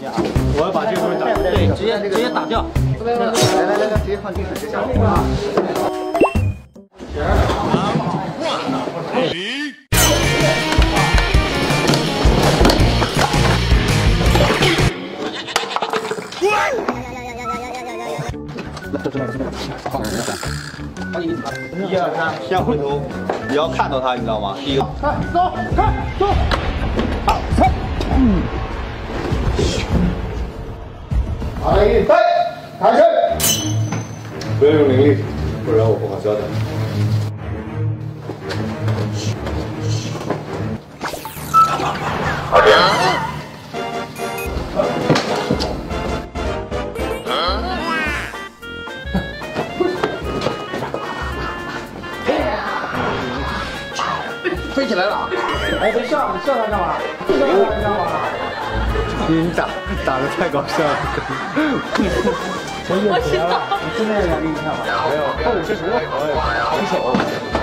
我要把这个东西打， 对，直接打掉。 来，直接放地上，直接下啊！ 1、2、3，先回头，你要看到他，你知道吗？第一个，走，好，踩，好的，预备，开始。不要用灵力，不然我不好交代。 飞起来了！ 哎，别笑，你笑他干嘛？笑他干嘛？ 你打的太搞笑了。 我知道。你现在想给你看吗？ 没有，看我这什么？防守。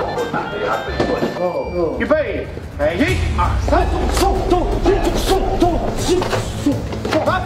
预备，1、2、3，送，来。